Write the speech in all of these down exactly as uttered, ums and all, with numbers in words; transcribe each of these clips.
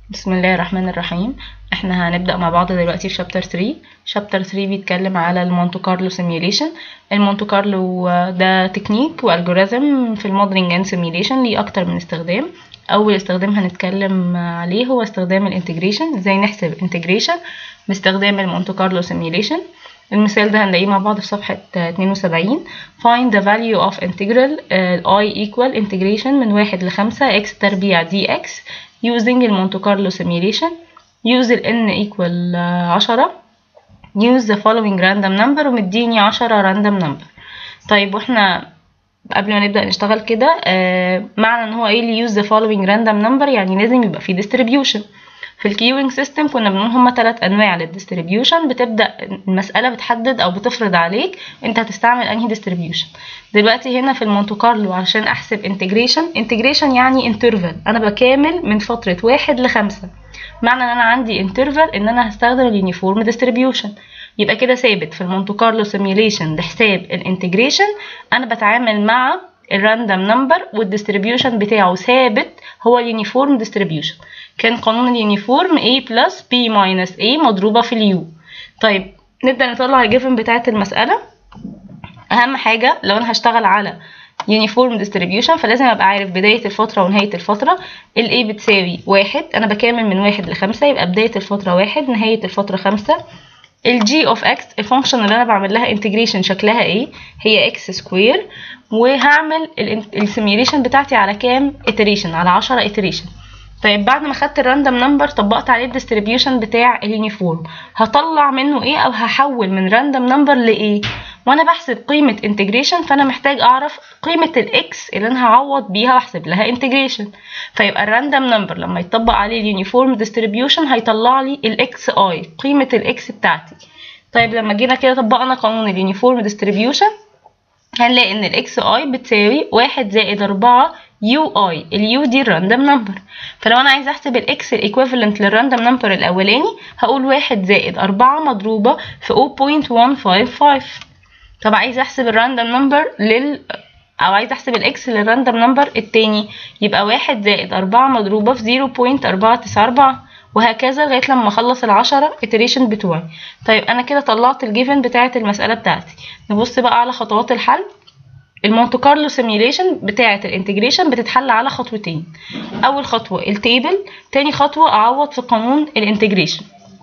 بسم الله الرحمن الرحيم. احنا هنبدأ مع بعض دلوقتي في شابتر ثلاثة. شابتر ثلاثة بيتكلم على المونتو كارلو سيميوليشن. المونتو كارلو ده تكنيك والجوريزم في الموديلنج اند سيميوليشن، ليه اكتر من استخدام. اول استخدام هنتكلم عليه هو استخدام الانتجريشن، ازاي نحسب انتجريشن باستخدام المونتو كارلو سيميوليشن. المثال ده هنلاقيه مع بعض في صفحة اتنين وسبعين. find the value of integral uh, i equal integration من واحد لخمسة x تربيع dx using المونتو كارلو simulation. use ال n equal عشرة. use the following random number ومديني عشرة random number. طيب واحنا قبل ما نبدأ نشتغل كده آه معنى ان هو ايه اللي use the following random number؟ يعني لازم يبقى فيه distribution. في الكيوينج سيستم كنا بنقول هما ثلاث انواع للديستريبيوشن، بتبدا المساله بتحدد او بتفرض عليك انت هتستعمل انهي ديستريبيوشن. دلوقتي هنا في المونتو كارلو عشان احسب انتجريشن، انتجريشن يعني انترفال، انا بكامل من فتره واحد لخمسة. معنى ان انا عندي انترفال ان انا هستخدم اليونيفورم ديستريبيوشن، يبقى كده ثابت في المونتو كارلو سيميوليشن لحساب الانتجريشن انا بتعامل مع الراندوم نمبر والديستريبيوشن بتاعه ثابت هو اليونيفورم ديستريبيوشن. كان قانون اليونيفورم A plus B minus A مضروبة في اليو. طيب نبدأ نطلع الجيفن بتاعة المسألة. أهم حاجة لو أنا هشتغل على يونيفورم ديستريبيوشن فلازم أبقى عارف بداية الفترة ونهاية الفترة. ال A بتساوي واحد، أنا بكامل من واحد لخمسة، يبقى بداية الفترة واحد نهاية الفترة خمسة. ال G of X الفانكشن اللي أنا بعمل لها انتجريشن شكلها إيه؟ هي X سكوير، وهعمل السيميوليشن بتاعتي على كام iteration؟ على عشرة iteration. طيب بعد ما خدت الراندوم نمبر طبقت عليه الديستريبيوشن بتاع اليونيفورم، هطلع منه ايه او هحول من راندوم نمبر لايه؟ وانا بحسب قيمه انتجريشن فانا محتاج اعرف قيمه الاكس اللي انا هعوض بيها واحسب لها انتجريشن. فيبقى الراندوم نمبر لما يطبق عليه اليونيفورم ديستريبيوشن هيطلع لي الاكس اي، قيمه الاكس بتاعتي. طيب لما جينا كده طبقنا قانون اليونيفورم ديستريبيوشن هنلاقي ان الاكس اي بتساوي واحد زائد أربعة يو اي. اليو دي الراندوم نمبر، فلو انا عايزه احسب الاكس الايكويفالنت للراندوم نمبر الاولاني هقول واحد زائد أربعة مضروبه في صفر فاصلة واحد خمسة خمسة. طب عايزه احسب الراندوم نمبر لل او عايزه احسب الاكس للراندوم نمبر التاني، يبقى واحد زائد أربعة مضروبه في صفر فاصلة أربعة تسعة أربعة، وهكذا لغايه لما اخلص العشرة iteration بتوعي. طيب انا كده طلعت الجيفن بتاعه المساله بتاعتي. نبص بقى على خطوات الحل. المونتو كارلو سيميوليشن بتاعه الانتجريشن بتتحل على خطوتين. اول خطوه التيبل، تاني خطوه اعوض في قانون الانتجريشن.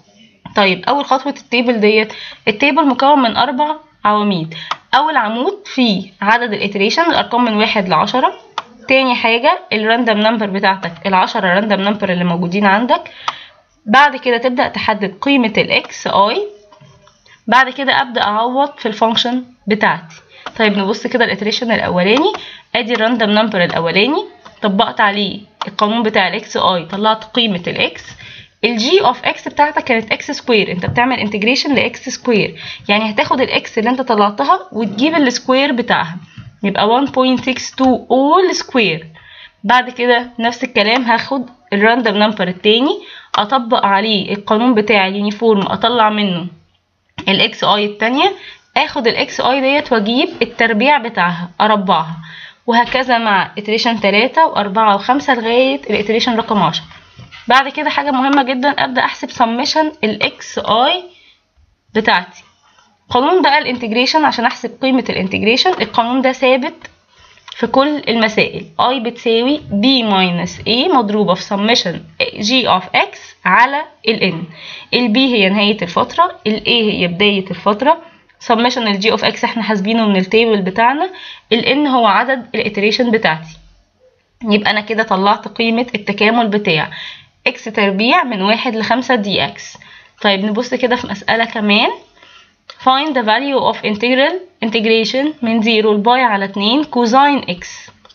طيب اول خطوه التيبل ديت، التيبل مكون من اربع عواميد. اول عمود فيه عدد الاتريشن، الارقام من واحد لعشرة. تاني حاجه الراندوم نمبر بتاعتك، العشرة راندوم نمبر اللي موجودين عندك. بعد كده تبدا تحدد قيمه الاكس اي. بعد كده ابدا اعوض في الفانكشن بتاعتي. طيب نبص كده الاتريشن الاولاني، ادي الراندوم نمبر الاولاني طبقت عليه القانون بتاع الاكس اي، طلعت قيمه الاكس. الجي اوف اكس بتاعتك كانت اكس سكوير، انت بتعمل انتجريشن لاكس سكوير، يعني هتاخد الاكس اللي انت طلعتها وتجيب السكوير بتاعها، يبقى واحد فاصلة ستة اتنين اول سكوير. بعد كده نفس الكلام هاخد الراندوم نمبر التاني اطبق عليه القانون بتاع اليونيفورم، اطلع منه الاكس اي التانية، اخد الاكس اي ديت واجيب التربيع بتاعها اربعها، وهكذا مع iteration تلاتة وأربعة وخمسة لغاية الiteration رقم عشرة. بعد كده حاجة مهمة جدا، ابدأ احسب summation الاكس اي بتاعتي. قانون بقى الانتجريشن عشان احسب قيمة الانتجريشن، القانون ده ثابت في كل المسائل. i بتساوي b minus a مضروبة في summation g of x على ال n. ال b هي نهاية الفترة، ال a هي بداية الفترة، summation ال g of x احنا حاسبينه من التيبل بتاعنا، ال n هو عدد الاتريشن بتاعتي. يبقى انا كده طلعت قيمة التكامل بتاع x تربيع من واحد لخمسة dx. طيب نبص كده في مسألة كمان. find the value of integral integration من صفر لباي على اتنين cosine x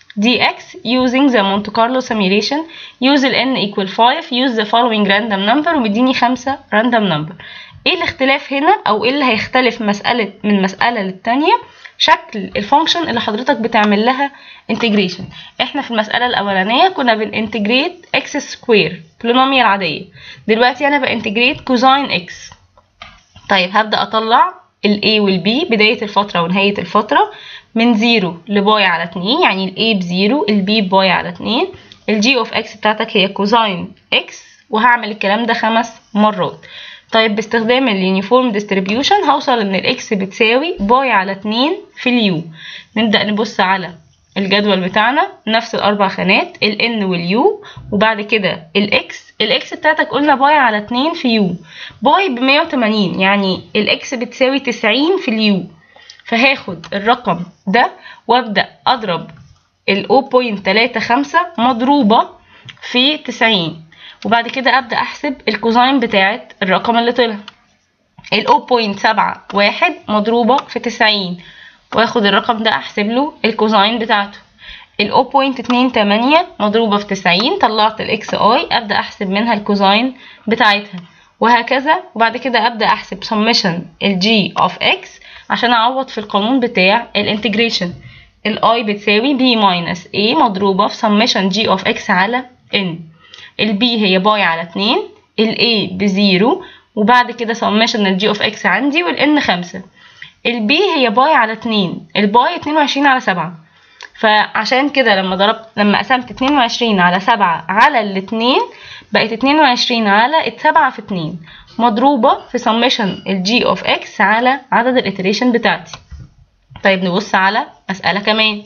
dx using the Monte Carlo simulation. use ال n equal خمسة. use the following random number ومديني خمسة random number. ايه الاختلاف هنا او ايه اللي هيختلف مسألة من مسألة للتانية؟ شكل الفانكشن اللي حضرتك بتعمل لها انتجريشن. احنا في المسألة الاولانية كنا بننتجريت اكس سكوير بولينوميال عادية، دلوقتي انا بانتجريت كوزاين اكس. طيب هبدأ اطلع ال A وال B بداية الفترة ونهاية الفترة من صفر لباي على اتنين، يعني ال A بزيرو ال B باي على اتنين. ال G of X بتاعتك هي كوزاين X وهعمل الكلام ده خمس مرات. طيب باستخدام اليونيفورم ديستريبيوشن هوصل ان الاكس بتساوي باي على اتنين في اليو. نبدأ نبص على الجدول بتاعنا، نفس الاربع خانات ال n واليو، وبعد كده الاكس. الاكس بتاعتك قلنا باي على اتنين في يو، باي ب مية وتمانين، يعني الاكس بتساوي تسعين في اليو. فهاخد الرقم ده وابدأ اضرب ال صفر فاصلة تلاتة خمسة مضروبة في تسعين، وبعد كده ابدأ احسب الكوزاين بتاعت الرقم اللي طلع. ال صفر فاصلة سبعة واحد مضروبة في تسعين، واخد الرقم ده احسب له الكوزاين بتاعته. ال صفر فاصلة اتنين تمانية مضروبة في تسعين، طلعت الاكس اي، ابدأ احسب منها الكوزاين بتاعتها، وهكذا. وبعد كده ابدأ احسب سمشن الجي اوف اكس عشان اعوض في القانون بتاع الانتجريشن. الاي بتساوي بي ماينس اي مضروبة في سمشن جي اوف اكس على ان. البي هي باي على اتنين، الاي بزيرو، وبعد كده سمشن الجي اوف اكس عندي، والان خمسة. البي هي باي على اتنين، الباي اتنين وعشرين على سبعة، فعشان كده لما ضربت لما قسمت اتنين وعشرين على سبعة على الاتنين بقت اتنين وعشرين على سبعة في اتنين مضروبة في سمشن الجي اوف اكس على عدد الاتريشن بتاعتي. طيب نبص على مسألة كمان.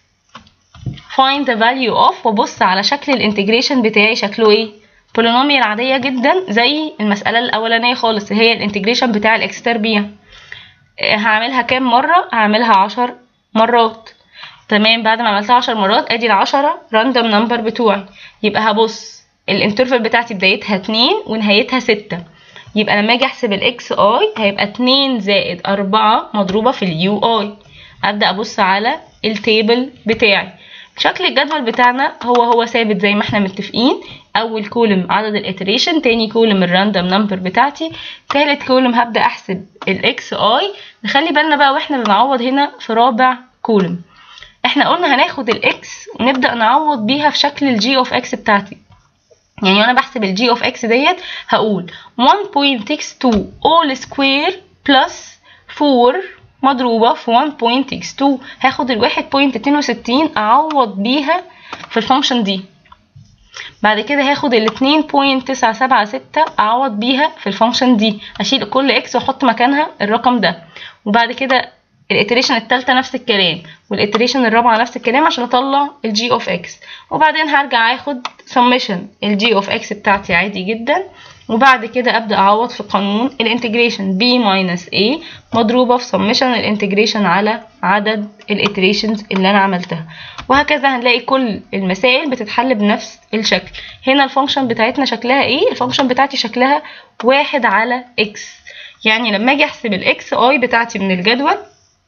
find the value of، وبص على شكل الانتجريشن بتاعي شكله ايه. بولينوميال عادية جدا زي المسألة الأولانية خالص، هي الانتجريشن بتاع الاكس تربيع. هعملها كام مرة؟ هعملها عشر مرات. تمام، بعد ما عملتها عشر مرات ادي العشرة راندوم نمبر بتوعي. يبقى هبص الانترفال بتاعتي بدايتها اتنين ونهايتها ستة، يبقى لما اجي احسب الاكس اي هيبقى اتنين زائد اربعة مضروبة في اليو اي. ابدأ ابص على التيبل بتاعي. شكل الجدول بتاعنا هو هو ثابت زي ما احنا متفقين. اول كولم عدد الاتريشن، تاني كولم الراندوم نمبر بتاعتي، تالت كولم هبدأ احسب الاكس اي. نخلي بالنا بقى واحنا بنعوض هنا في رابع كولم، احنا قلنا هناخد الاكس ونبدأ نعوض بيها في شكل الجي اوف اكس بتاعتي. يعني وانا بحسب الجي اوف اكس ديت هقول واحد فاصلة ستة اتنين all square plus فور مضروبة في واحد فاصلة ستة اتنين. هاخد ال واحد فاصلة اتنين وستين اعوض بيها في الفانكشن دي. بعد كده هاخد ال اتنين فاصلة تسعة سبعة ستة اعوض بيها في الفانكشن دي، اشيل كل اكس واحط مكانها الرقم ده. وبعد كده الاتريشن التالتة نفس الكلام، والاتريشن الرابعة نفس الكلام عشان اطلع الجي اوف اكس. وبعدين هرجع اخد سمشن الجي اوف اكس بتاعتي عادي جدا، وبعد كده ابدا اعوض في قانون الانتجريشن بي ماينس اي مضروبة في سمشن الانتجريشن على عدد الاتريشنز اللي انا عملتها. وهكذا هنلاقي كل المسائل بتتحل بنفس الشكل. هنا الفانكشن بتاعتنا شكلها ايه؟ الفانكشن بتاعتي شكلها واحد على اكس. يعني لما اجي احسب الاكس اي بتاعتي من الجدول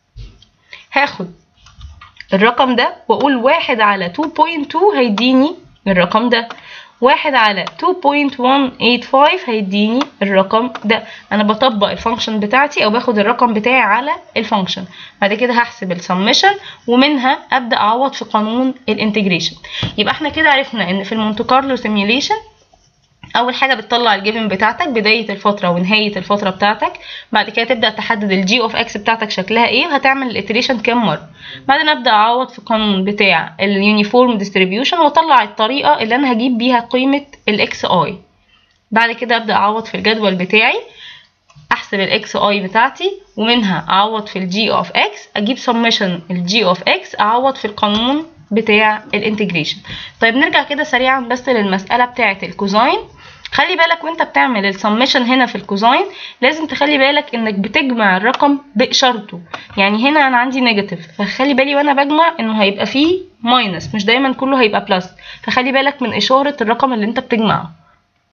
هاخد الرقم ده واقول واحد على اتنين فاصلة اتنين هيديني الرقم ده، واحد على اتنين فاصلة واحد تمانية خمسة هيديني الرقم ده. انا بطبق الفانكشن بتاعتي او باخد الرقم بتاعي على الفانكشن. بعد كده هحسب السمشن ومنها ابدا اعوض في قانون الانتجريشن. يبقى احنا كده عرفنا ان في المونte كارلو سيميوليشن اول حاجه بتطلع الجيفن بتاعتك بدايه الفتره ونهايه الفتره بتاعتك. بعد كده تبدا تحدد الجي اوف اكس بتاعتك شكلها ايه وهتعمل الاتريشن كام مره. بعدين ابدا اعوض في القانون بتاع اليونيفورم ديستريبيوشن واطلع الطريقه اللي انا هجيب بيها قيمه الاكس اي. بعد كده ابدا اعوض في الجدول بتاعي، احسب الاكس اي بتاعتي ومنها اعوض في الجي اوف اكس، اجيب سمشن الجي اوف اكس، اعوض في القانون بتاع الانتجريشن. طيب نرجع كده سريعا بس للمساله بتاعه الكوزاين. خلي بالك وانت بتعمل السمشن هنا في الكوزاين لازم تخلي بالك انك بتجمع الرقم باشارته. يعني هنا انا عندي نيجاتيف، فخلي بالي وانا بجمع انه هيبقى فيه ماينس، مش دايما كله هيبقى بلس، فخلي بالك من اشاره الرقم اللي انت بتجمعه.